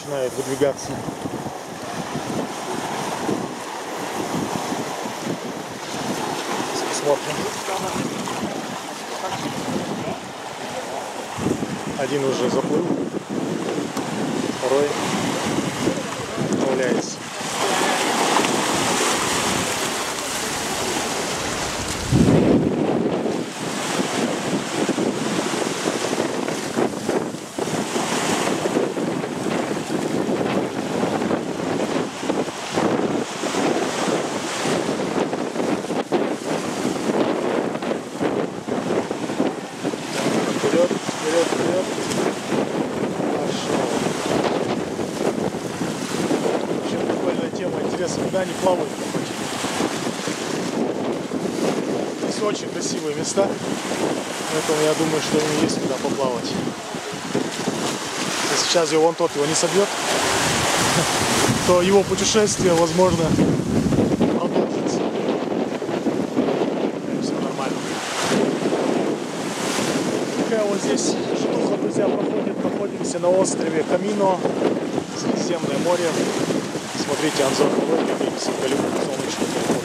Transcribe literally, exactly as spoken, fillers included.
начинает выдвигаться. Смотрим. Один уже заплыл, второй отправляется. Вперед, вперед, вперед. Пошел. Вообще прикольная тема. Интересно, куда они плавают? Здесь очень красивые места. Поэтому я думаю, что им есть куда поплавать. Если сейчас его вон тот его не собьет, то его путешествие, возможно, продолжится. Все нормально. Такая вот здесь штука, друзья, проходит. Находимся на острове Камино, Средиземное море. Смотрите, обзор погоды, какие высоколюбные солнечные.